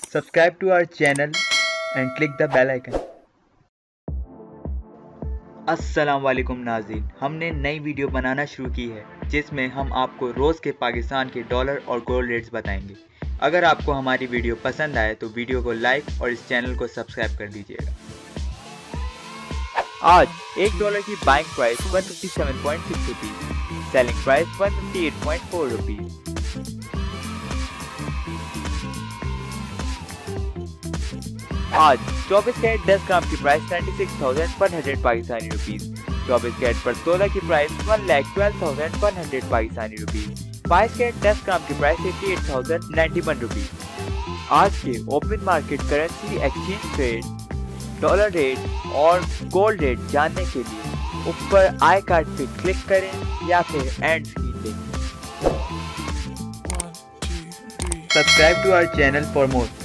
Subscribe to our channel and click the bell icon. अस्सलाम वालेकुम नाज़रीन, हमने नई वीडियो बनाना शुरू की है जिसमें हम आपको रोज़ के पाकिस्तान के डॉलर और गोल्ड रेट्स बताएंगे। अगर आपको हमारी वीडियो पसंद आए तो वीडियो को लाइक और इस चैनल को सब्सक्राइब कर दीजिएगा। आज $1 की buying price 157.6 rupees, selling price 158.4 rupees. आज 24 कैरेट 10 ग्राम की प्राइस 96,100 पाकिस्तानी रुपीस। 24 कैरेट पर तोला की price 1,12,100 Pakistani rupees. 22 carat 10 gram की प्राइस 88,091 रुपीस। आज के open market currency exchange rate, dollar rate और गोल्ड रेट जानने के लिए ऊपर आई कार्ड पे क्लिक करें या फिर एंड स्क्रीन देखें। Subscribe to our channel for more.